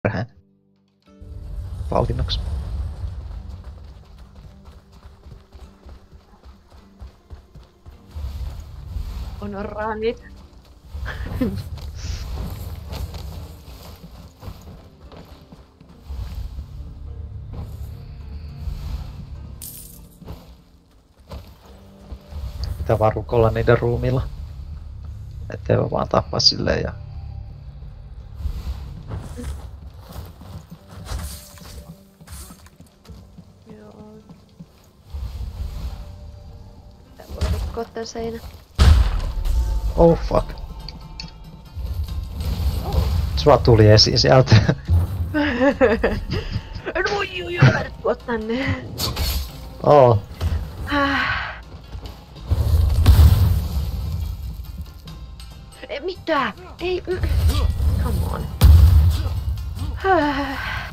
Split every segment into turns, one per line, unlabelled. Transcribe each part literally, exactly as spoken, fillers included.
perheen palkinnoksi.
Honoraanit.
Pitää vaan rukoilla niiden ruumilla. Ettei voi vaan tappaa silleen ja...
Joo. Tää voi rikkoa tän seinän.
Oh fuck. Sua tuli esiin sieltä.
En voi juu juu tuo tänne.
Oh.
Äh. Ei mitä? Ei. Mm. Come on. Äh.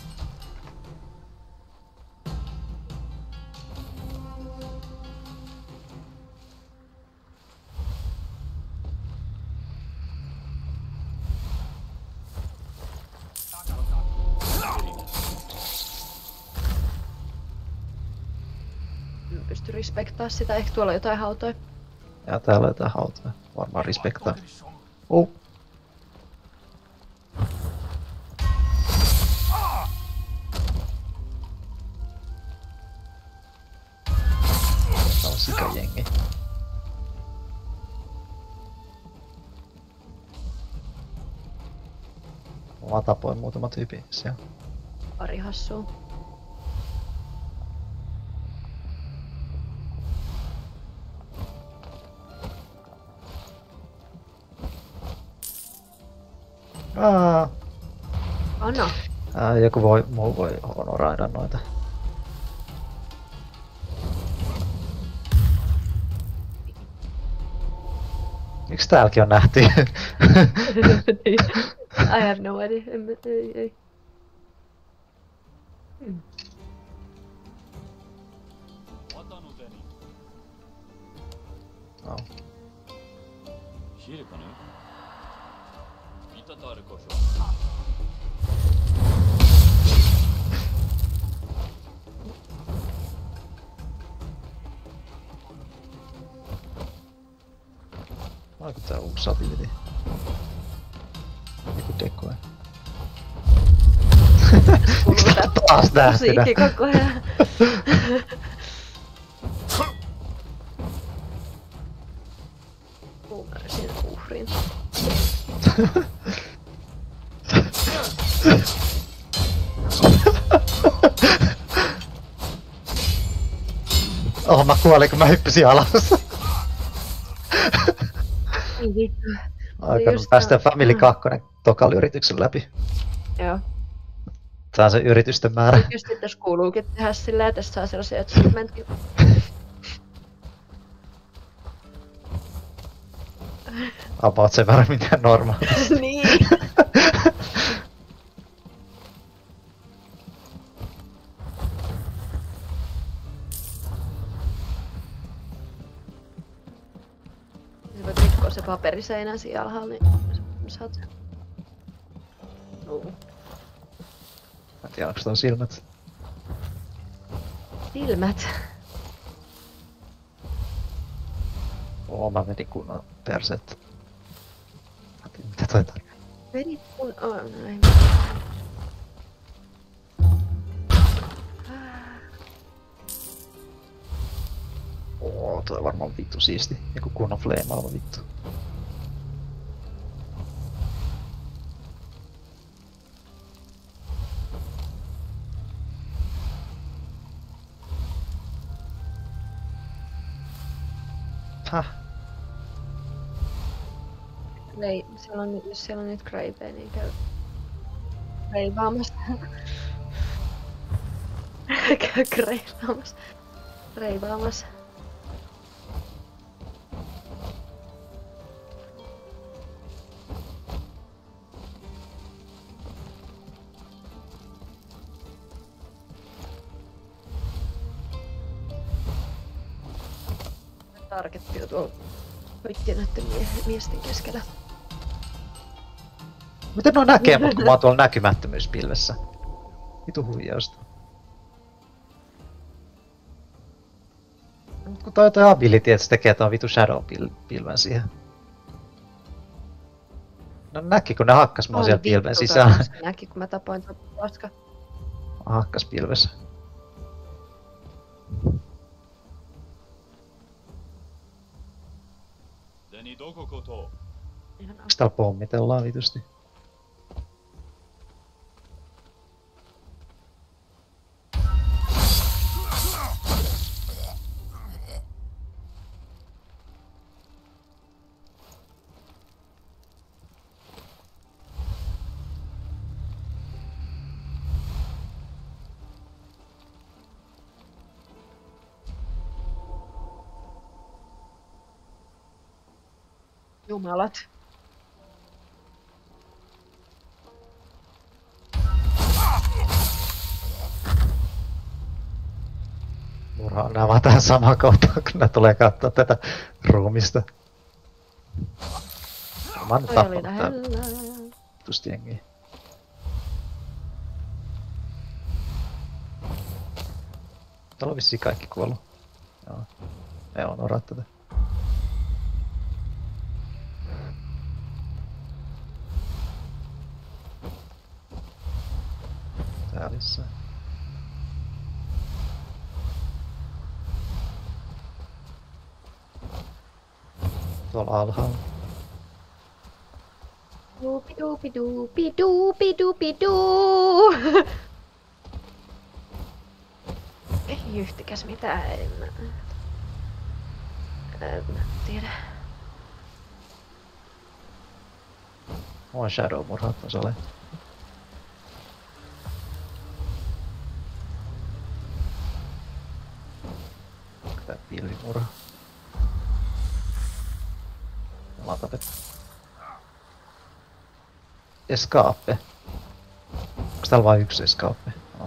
En pysty respektaa sitä. Ehkä tuolla on jotain hautoja.
Ja täällä on jotain hautoja. Varmaan respektaa. Oh. Tää on sikajengi. Mä tapoin muutama tyypi siellä.
Pari hassua.
Aa.
Anna.
Ää, joku voi, muu voi honoraida noita. Miksi täälläkin on nähty?
I have no idea. En, ei, ei. Hmm.
No.
シルかね見たとあるこしょ
Onko tää uusi ability? Joku decoy. Taas nähtynä.
Musiikki koko ajan. Ymmärsin uhrin.
Oh, mä kuolin kun mä hyppäsin alas.
Ei vittu.
Aikanaan päästä Family kaksi tokalla yrityksen läpi.
Joo.
Tää on se yritysten määrä.
Oikeesti tässä kuuluukin tehdä sillä, että tässä saa sellaisia achievementkin.
About sen verran mitä normaalisti.
Niin. Sä voit rikkoa se paperiseinä siinä alhaalla, niin saat sen. No.
Mä en tiedä onks toi silmät.
Silmät.
Oo, mä menin kunnon perseet. Mä tiedän mitä toi tarkoittaa.
Vedit kun... Oh, no ei
Oo, toi on varmaan vittu siisti. Joku kunnon fleemaava vittu. Häh?
Ei, siellä on, jos siellä on nyt Graveja, niin käy reivaamassa. Käy reivaamassa. Reivaamassa. Targetti on tuolla kaikkien näiden mie miesten keskellä.
Miten ne näkee mut, kun mä oon tuolla näkymättömyyspilvessä? Vitu huijausta. Mut kun toi on toi ability, että se tekee tuon vitu shadow-pilven siihen. No näki, kun ne hakkas mua siellä pilven sisään.
Se näki, kun mä tapoin tuon paska.
Hakkas pilvessä.
Deni doko koto?
Ihanaa.
Onks täällä pommitellaan vitusti?
Jumalat.
Murhaan nää vaan tähän samaan kohtaan, kun ne tulee kattoo tätä ruumista. Mä oon nyt
Toi oli
tappanut tää
lähellä.
vitusti jengiä. Täällä on vissiin kaikki kuollut. Joo. Ei on oraa tätä. Tää lisää. Tuolla alhaalla.
Duupi duupi duupi duupi duupi duu. Ei yhtikäs mitään, en mä... En mä tiedä.
Mua on shadow murhaa tuossa ole. Onko tää pilvimurha? Mä oon tapettu. Escape. Onks täällä vain yksi escape? No.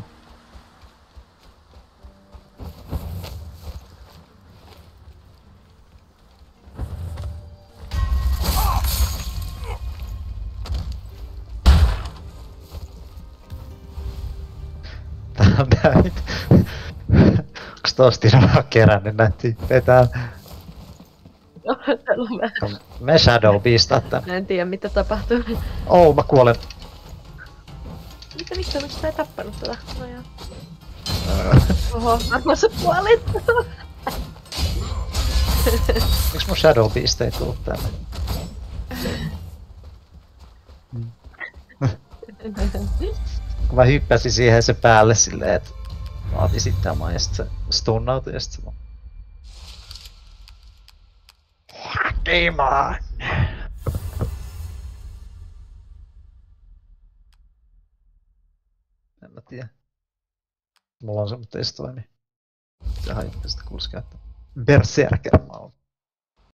Tää on tää nyt. Onks tostina vaan kerännyt näitä tyyppejä täällä?
Joo, täällä on vähän.
Me shadow beastaa tän.
Mä en tiedä mitä tapahtuu.
Oh, mä kuolen.
Mitä vittu, miksi sä ei tappanut tätä? No joo. Oho, varmaan sä kuolit.
Miks mun shadow beast ei tuu tänne? Kun mä hyppäsin siihen se päälle silleen, että mä otin sitten ja sit se stunnautui ja sit se vaan... Demon! En mä tiedä. Mulla on se, mutta ei se toimi. Se hajuttaa sitä kuusi käyttää. Berserker mount.